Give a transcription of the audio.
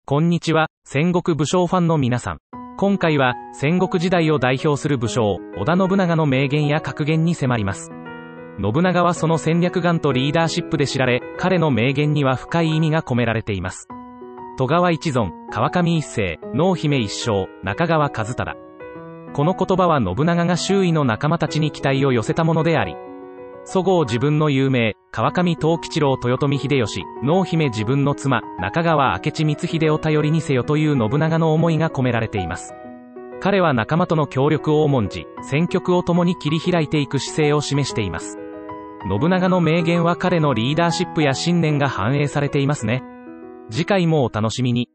こんにちは、戦国武将ファンの皆さん。今回は、戦国時代を代表する武将、織田信長の名言や格言に迫ります。信長はその戦略眼とリーダーシップで知られ、彼の名言には深い意味が込められています。戸川一尊、川上一世、濃姫一生、中川一忠。この言葉は信長が周囲の仲間たちに期待を寄せたものであり、そごう自分の有名、川上藤吉郎豊臣秀吉、濃姫自分の妻、中川明智光秀を頼りにせよという信長の思いが込められています。彼は仲間との協力を重んじ、戦局を共に切り開いていく姿勢を示しています。信長の名言は彼のリーダーシップや信念が反映されていますね。次回もお楽しみに。